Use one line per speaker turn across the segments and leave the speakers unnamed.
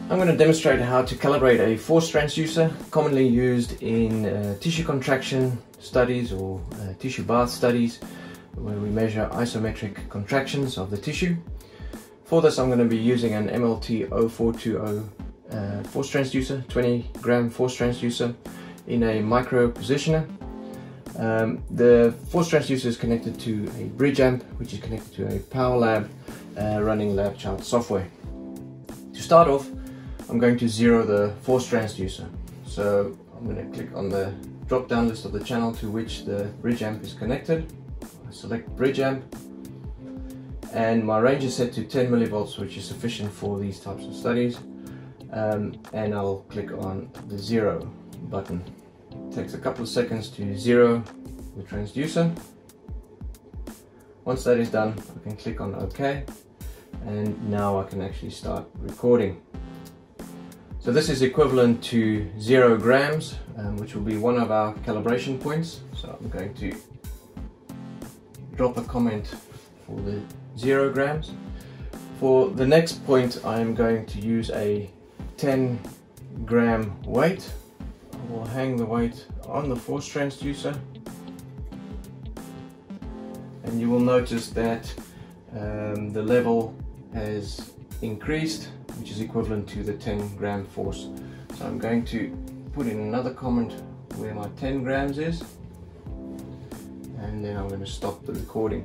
I'm going to demonstrate how to calibrate a force transducer, commonly used in tissue contraction studies or tissue bath studies, where we measure isometric contractions of the tissue. For this I'm going to be using an MLT0420 force transducer, 20 gram force transducer in a micro positioner. The force transducer is connected to a bridge amp, which is connected to a power lab running lab chart software. To start off, I'm going to zero the force transducer. So I'm going to click on the drop down list of the channel to which the bridge amp is connected. I select bridge amp, and my range is set to 10 millivolts, which is sufficient for these types of studies. And I'll click on the zero button. It takes a couple of seconds to zero the transducer. Once that is done, I can click on OK, and now I can actually start recording. So this is equivalent to 0 grams, which will be one of our calibration points. So I'm going to drop a comment for the 0 grams. For the next point, I'm going to use a 10 gram weight. I will hang the weight on the force transducer, and you will notice that the level has increased, which is equivalent to the 10 gram force. So I'm going to put in another comment where my 10 grams is, and then I'm going to stop the recording.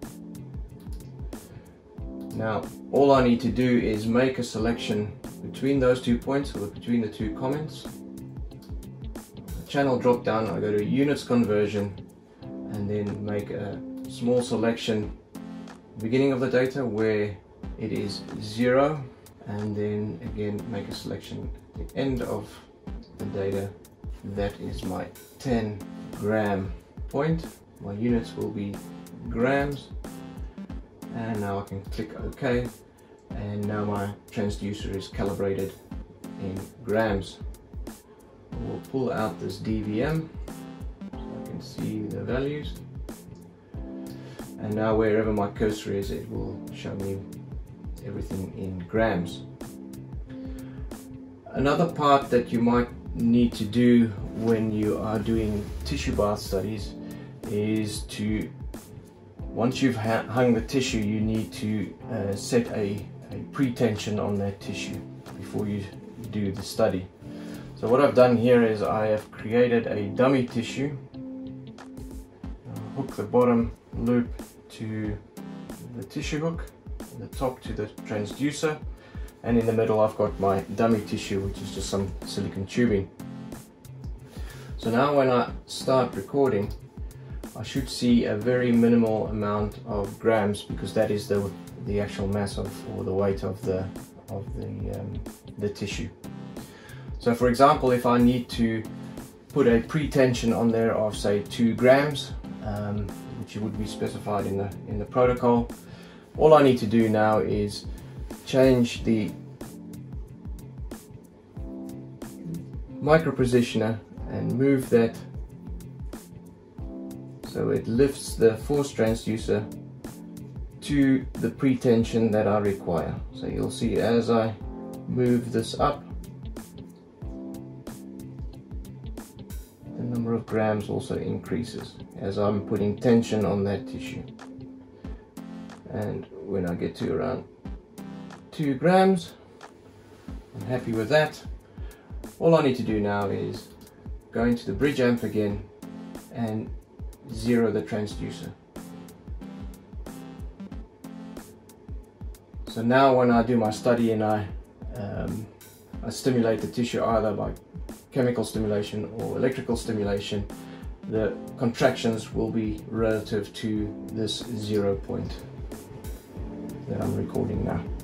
Now all I need to do is make a selection between those 2 points, or between the 2 comments. The channel drop down, I go to units conversion, and then make a small selection beginning of the data where it is 0, and then again make a selection at the end of the data. That is my 10 gram point. My units will be grams, and now I can click OK, and now my transducer is calibrated in grams. We'll pull out this DVM so I can see the values, and now wherever my cursor is, it will show me everything in grams. Another part that you might need to do when you are doing tissue bath studies is to, once you've hung the tissue, you need to set a pre-tension on that tissue before you do the study. So what I've done here is I have created a dummy tissue. I'll hook the bottom loop to the tissue hook, the top to the transducer, and in the middle I've got my dummy tissue, which is just some silicone tubing. So now when I start recording, I should see a very minimal amount of grams, because that is the actual mass of, or the weight of the tissue. So for example, if I need to put a pre-tension on there of say 2 grams, which would be specified in the protocol, all I need to do now is change the micro positioner and move that so it lifts the force transducer to the pre-tension that I require. So you'll see as I move this up, the number of grams also increases as I'm putting tension on that tissue. And when I get to around 2 grams, I'm happy with that. All I need to do now is go into the bridge amp again and zero the transducer. So now when I do my study and I stimulate the tissue either by chemical stimulation or electrical stimulation, the contractions will be relative to this 0 point that I'm recording now.